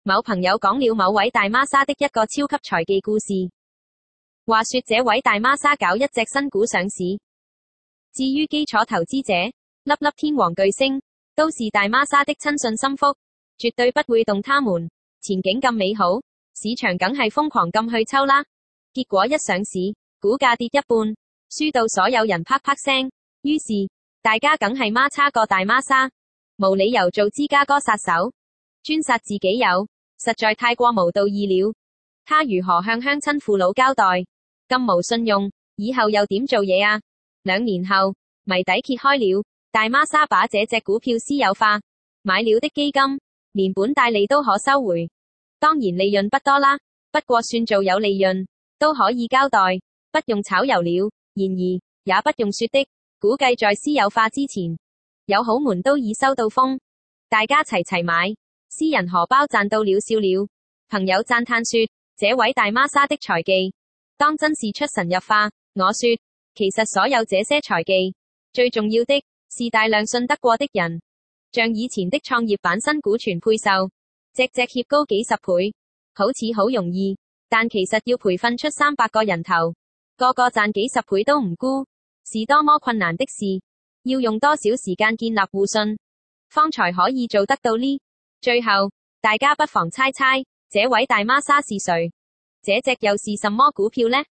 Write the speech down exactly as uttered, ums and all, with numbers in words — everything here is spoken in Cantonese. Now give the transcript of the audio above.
某朋友講了某位大孖沙的一個超級財技故事。話說這位大孖沙搞一隻新股上市。至於基礎投資者，粒粒天王巨星，都是大孖沙的親信心腹，絕對不會動他們。前景咁美好，市場梗係瘋狂咁去抽啦。結果一上市，股價跌一半，輸到所有人啪啪聲。於是大家梗係孖叉個大孖沙，無理由做芝加哥殺手，專殺自己友，實在太過無道義了。他如何向鄉親父老交代？咁無信用，以後又點做嘢啊？兩年後，謎底揭開了，大孖沙把這隻股票私有化，買了的基金，連本帶利都可收回。當然利潤不多啦，不過算做有利潤，都可以交代，不用炒油了。然而，也不用說的，估計在私有化之前，友好們都已收到風，大家齊齊買，私人荷包賺到了笑了。朋友讚嘆說，這位大孖沙的財技，當真是出神入化。我說，其實所有這些財技，最重要的是大量信得過的人，像以前的創業板新股全配售，隻隻協高幾十倍，好似好容易，但其實要培訓出三百個人頭，個個賺幾十倍都唔沽，是多麼困難的事，要用多少時間建立互信，方才可以做得到呢？最後，大家不妨猜猜，這位大孖沙是誰？這隻又是什麼股票呢？